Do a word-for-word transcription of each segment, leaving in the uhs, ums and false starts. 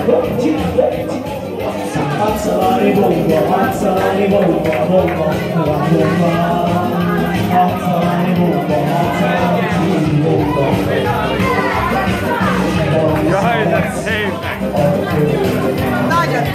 Azzalani bomba, azzalani bomba, bomba, bomba. Azzalani bomba, azzalani bomba. Jaj, de szép! Nagyon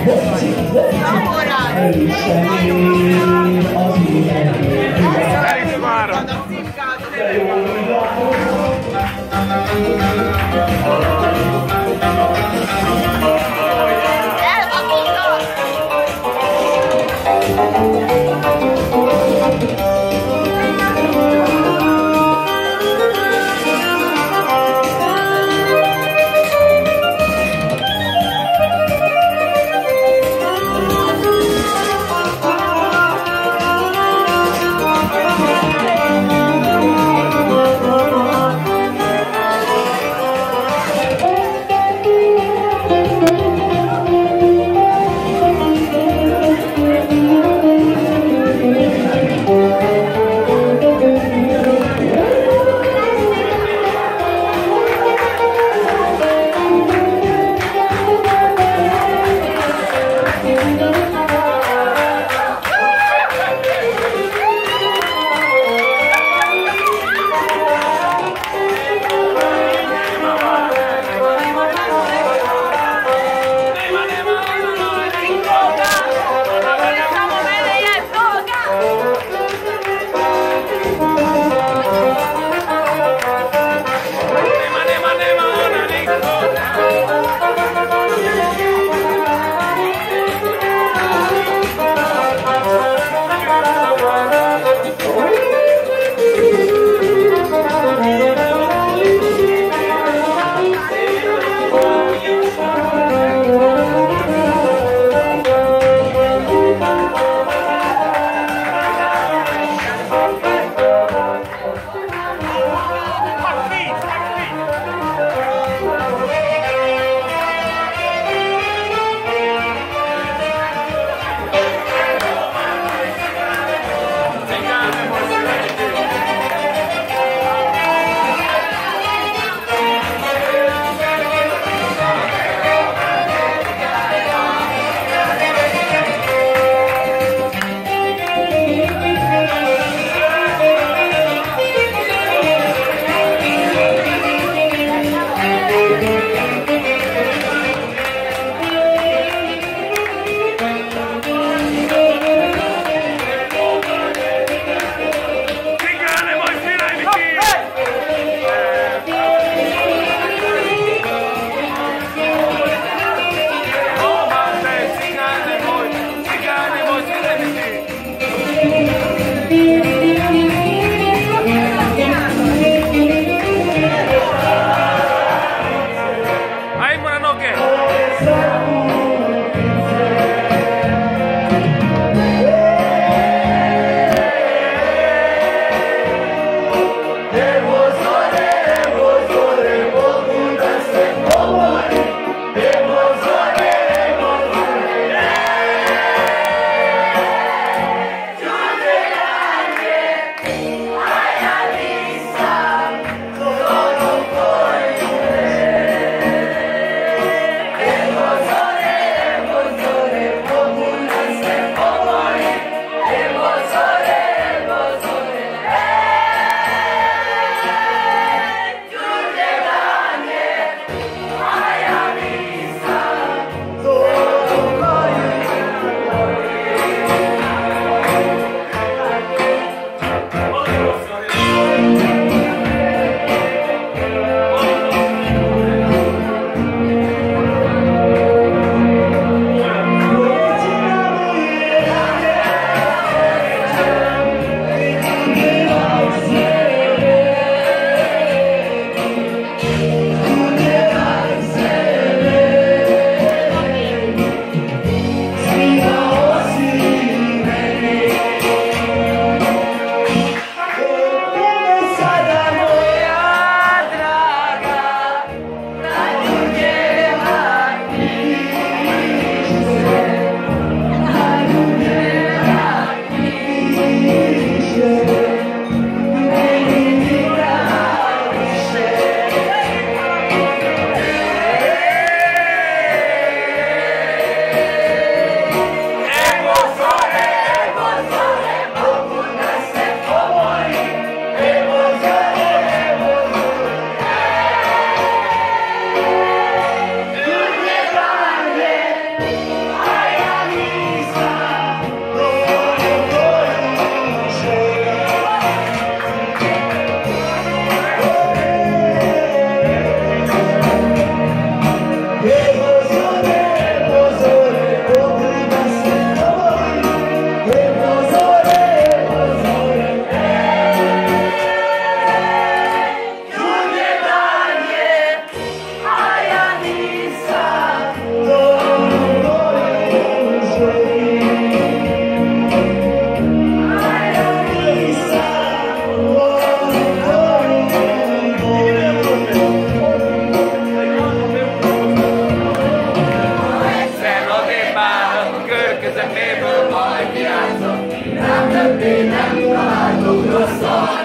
kör közepéből majd kiátszom, rám többé nem találtok rosszat.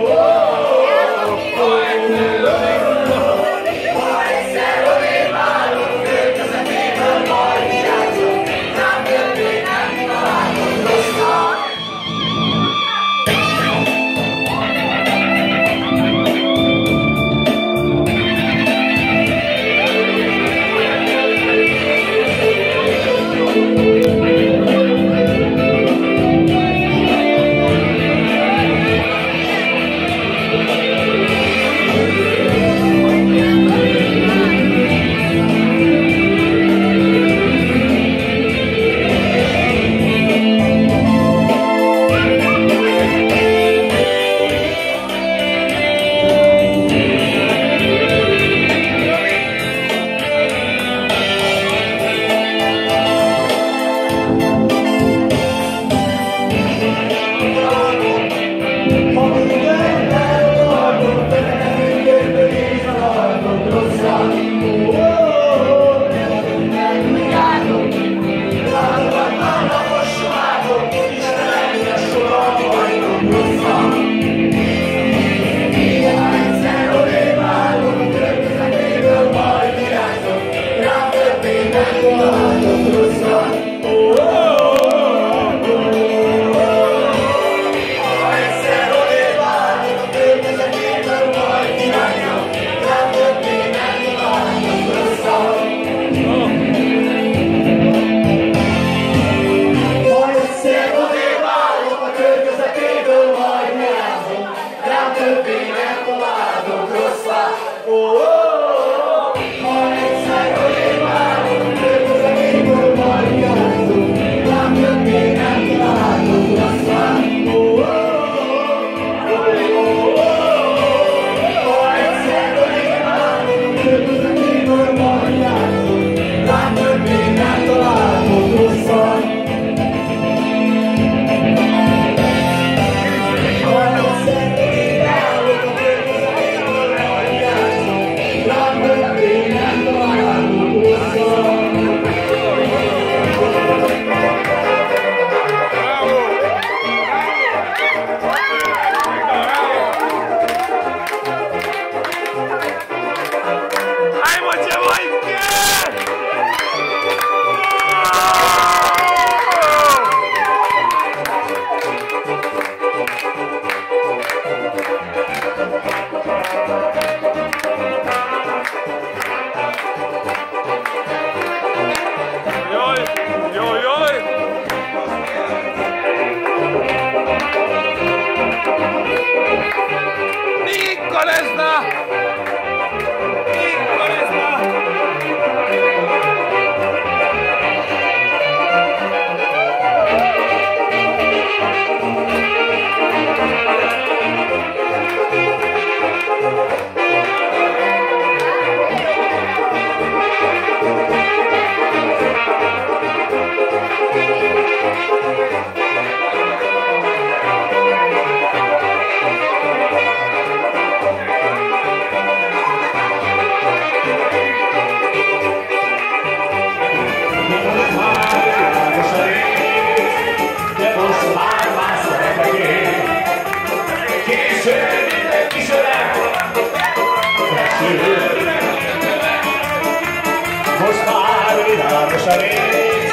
Most már világos a rész,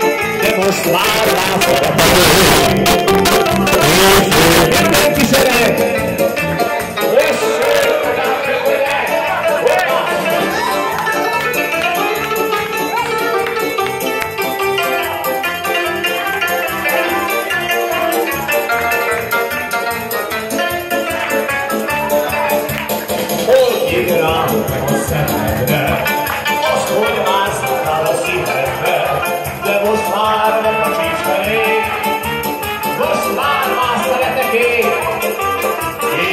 de most már látszott a rész. És mindenki szeret, és hol ír rám a szemedre, azt, hogy áztál a szívedbe, de most már nem a csícs felé, most már már szeretek én,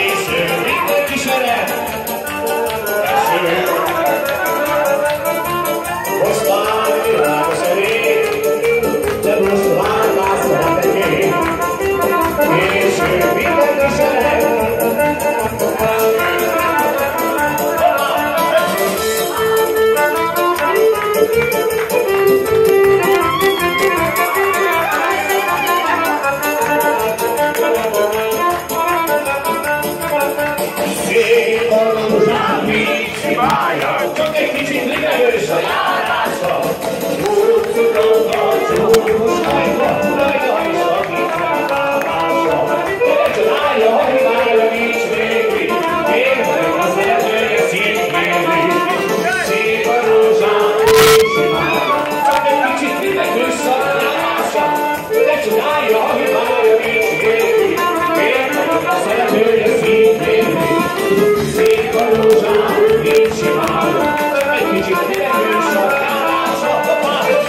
megcsodálja, hogy várja nincs érti. Miért vagyok a szeretője szívnézni? Szép a rózsám, nincs imádom. Egy kicsit térjön sok állása a páros.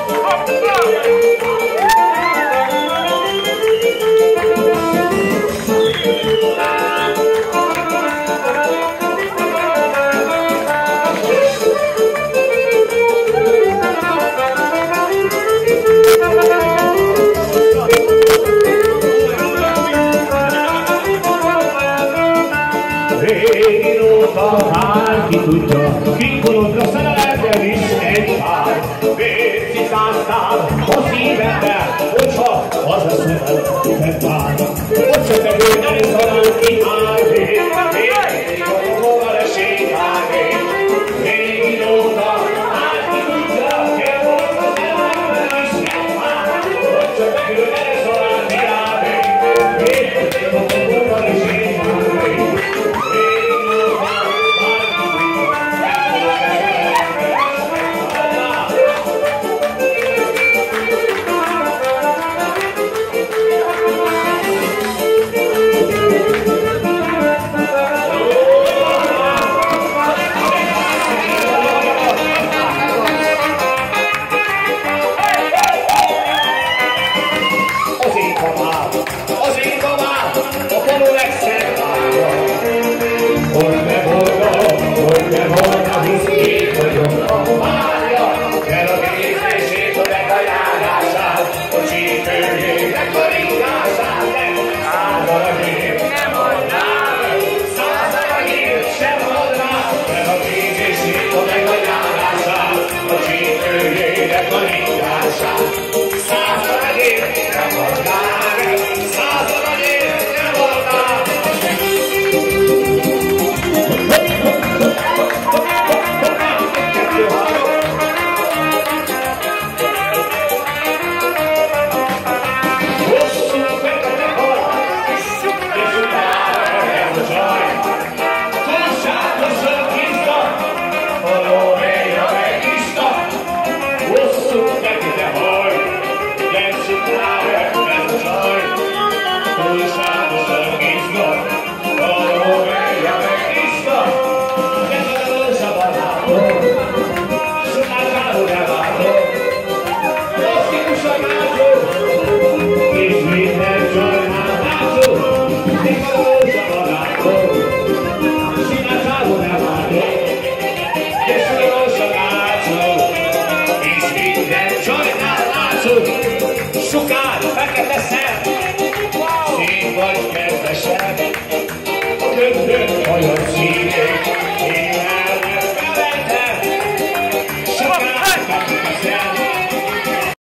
Régin óta bárki tudja, kikolodra szerelemben is egy pár. Miért cicáztál a szívembe, hogyha hazaszólal, te vár. Ott se tegő elszalál ki állni, miért a fogareség állni. Régin óta bárki tudja, kikolodra szerelemben is egy pár. Ott se tegő elszalál ki állni, miért a fogareség állni. Az én babám, a falu legszebb lánya. Hogy ne volna, hogy ne volna, hisz én vagyok a mája. El a nézését, a megajánlását, a csípőjének a ringását. Százal a hír, nem adnám, százal a hír, sem adnám. El a nézését, a megajánlását, a csípőjének a ringását. Százal a hír, nem adnám. Socar, fekete